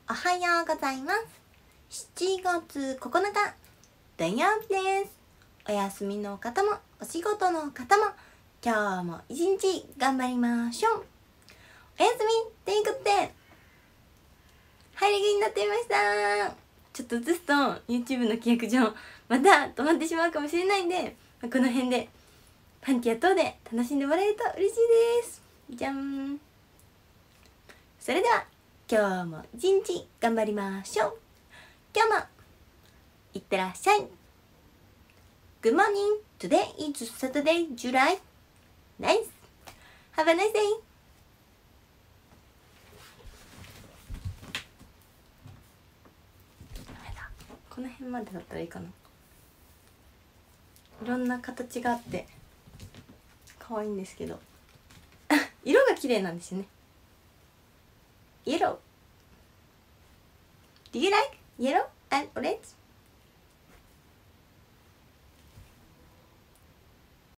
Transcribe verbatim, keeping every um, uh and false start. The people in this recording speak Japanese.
おはようございます。しちがつここのか土曜日です。お休みの方もお仕事の方も今日も一日頑張りましょう。おやすみということで入り気になっていました。ちょっとずつと YouTube の規約上また止まってしまうかもしれないんで、この辺でパンティア等で楽しんでもらえると嬉しいです。じゃん。それでは今日も一日頑張りましょう。今日もいってらっしゃい。Good morning. Today is Saturday, July. Nice. Have a nice day. この辺までだったらいいかな。いろんな形があって可愛いんですけど色が綺麗なんですよね。Yellow. Do you like yellow and orange?